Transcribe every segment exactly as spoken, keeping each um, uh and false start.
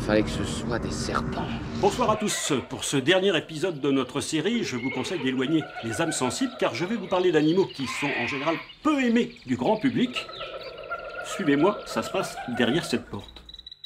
fallait que ce soit des serpents. Bonsoir à tous. Pour ce dernier épisode de notre série, je vous conseille d'éloigner les âmes sensibles car je vais vous parler d'animaux qui sont en général peu aimés du grand public. Suivez-moi, ça se passe derrière cette porte.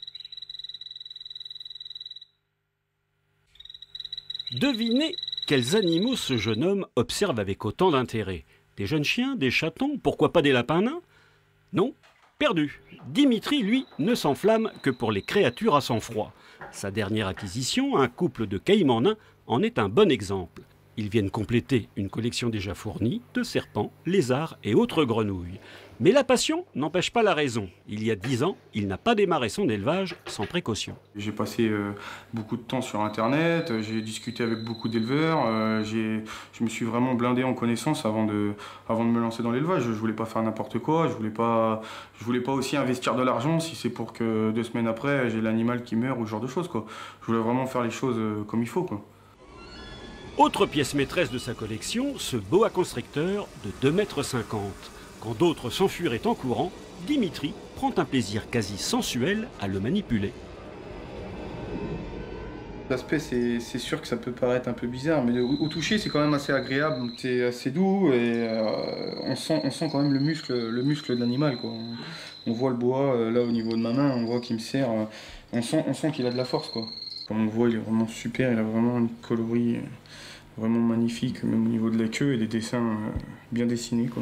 Devinez quels animaux ce jeune homme observe avec autant d'intérêt. Des jeunes chiens, des chatons, pourquoi pas des lapins nains? Non, perdu. Dimitri, lui, ne s'enflamme que pour les créatures à sang froid. Sa dernière acquisition, un couple de caïmans nains, en est un bon exemple. Ils viennent compléter une collection déjà fournie de serpents, lézards et autres grenouilles. Mais la passion n'empêche pas la raison. Il y a dix ans, il n'a pas démarré son élevage sans précaution. J'ai passé euh, beaucoup de temps sur Internet, j'ai discuté avec beaucoup d'éleveurs, euh, je me suis vraiment blindé en connaissances avant de, avant de me lancer dans l'élevage. Je voulais pas faire n'importe quoi, je voulais pas, je voulais pas aussi investir de l'argent si c'est pour que deux semaines après j'ai l'animal qui meurt ou ce genre de choses, quoi. Je voulais vraiment faire les choses euh, comme il faut, quoi. Autre pièce maîtresse de sa collection, ce boa constricteur de deux mètres cinquante. Quand d'autres s'enfuiraient en courant, Dimitri prend un plaisir quasi sensuel à le manipuler. L'aspect, c'est sûr que ça peut paraître un peu bizarre, mais au, au toucher, c'est quand même assez agréable. C'est assez doux et euh, on, sent, on sent quand même le muscle, le muscle de l'animal, quoi. On, on voit le bois, euh, là au niveau de ma main, on voit qu'il me serre. Euh, on sent, on sent qu'il a de la force, quoi. Comme on le voit, il est vraiment super, il a vraiment une coloris euh, vraiment magnifique, même au niveau de la queue et des dessins euh, bien dessinés, quoi.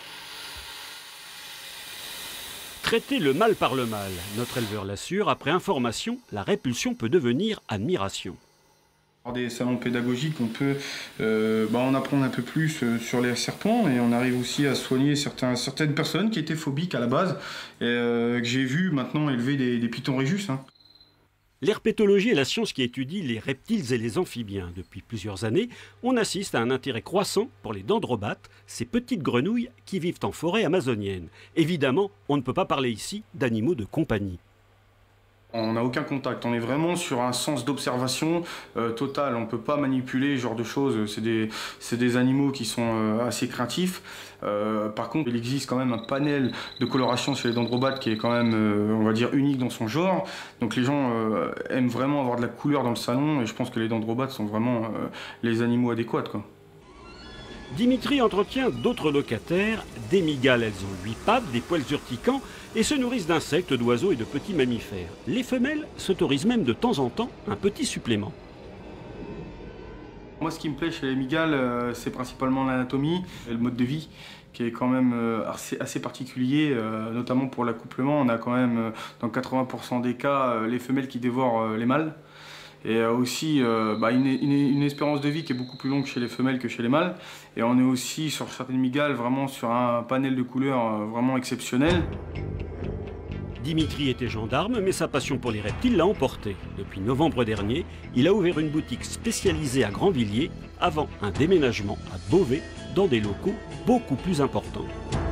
Traiter le mal par le mal, notre éleveur l'assure, après information, la répulsion peut devenir admiration. Dans des salons pédagogiques, on peut euh, bah, en apprendre un peu plus euh, sur les serpents et on arrive aussi à soigner certains, certaines personnes qui étaient phobiques à la base et euh, que j'ai vu maintenant élever des, des pitons Réjus. Hein. L'herpétologie est la science qui étudie les reptiles et les amphibiens. Depuis plusieurs années, on assiste à un intérêt croissant pour les dendrobates, ces petites grenouilles qui vivent en forêt amazonienne. Évidemment, on ne peut pas parler ici d'animaux de compagnie. On n'a aucun contact, on est vraiment sur un sens d'observation euh, total, on ne peut pas manipuler ce genre de choses, c'est des, des animaux qui sont euh, assez craintifs. Euh, par contre, il existe quand même un panel de coloration chez les dendrobates qui est quand même, euh, on va dire, unique dans son genre. Donc les gens euh, aiment vraiment avoir de la couleur dans le salon et je pense que les dendrobates sont vraiment euh, les animaux adéquats, quoi. Dimitri entretient d'autres locataires, des mygales, elles ont huit pattes, des poils urticants et se nourrissent d'insectes, d'oiseaux et de petits mammifères. Les femelles s'autorisent même de temps en temps un petit supplément. Moi, ce qui me plaît chez les mygales, euh, c'est principalement l'anatomie et le mode de vie qui est quand même euh, assez, assez particulier, euh, notamment pour l'accouplement. On a quand même, euh, dans quatre-vingts pour cent des cas, euh, les femelles qui dévorent euh, les mâles. Et aussi euh, bah, une, une, une espérance de vie qui est beaucoup plus longue chez les femelles que chez les mâles. Et on est aussi sur certaines mygales vraiment sur un panel de couleurs euh, vraiment exceptionnel. Dimitri était gendarme, mais sa passion pour les reptiles l'a emporté. Depuis novembre dernier, il a ouvert une boutique spécialisée à Grandvilliers avant un déménagement à Beauvais dans des locaux beaucoup plus importants.